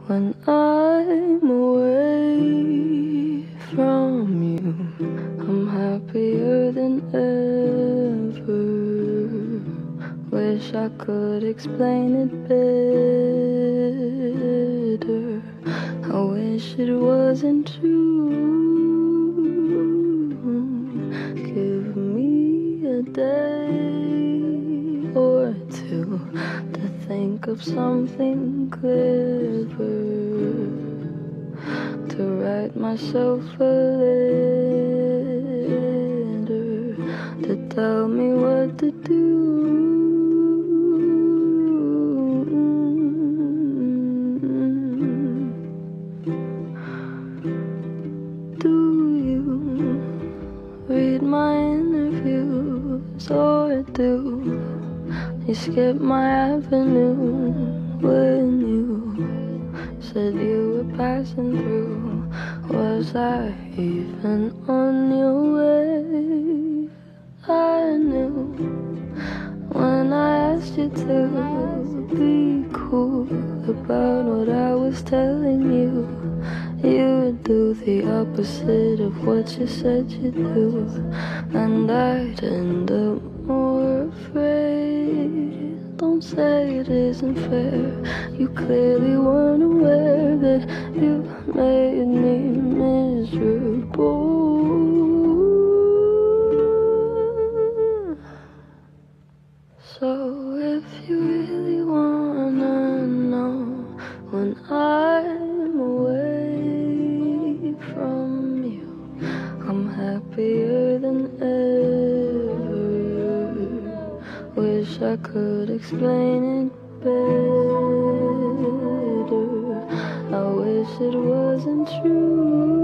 when I'm away from you. I'm happier than ever. Wish I could explain it better. I wish it wasn't true. Give me a day or two to think of something clever, to write myself a letter, to tell me what to do. Do you read my interviews, or do you skip my avenue when you said you were passing through? Was I even on your way? I knew when I asked you to be cool about what I was telling you, you would do the opposite of what you said you'd do, and I'd end up more afraid. Don't say it isn't fair. You clearly weren't aware that you made me miserable. So if you really wanna know when I'm away from you, I'm happier than ever. Wish I could explain it better. I wish it wasn't true.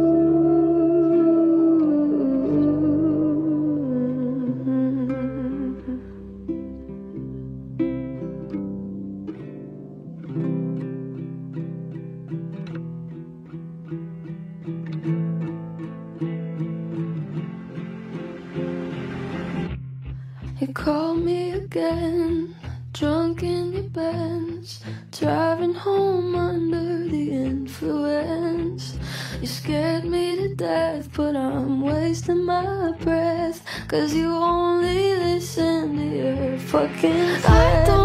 You called me again, drunk in your Benz, driving home under the influence. You scared me to death, but I'm wasting my breath, 'cause you only listen to your fucking friends.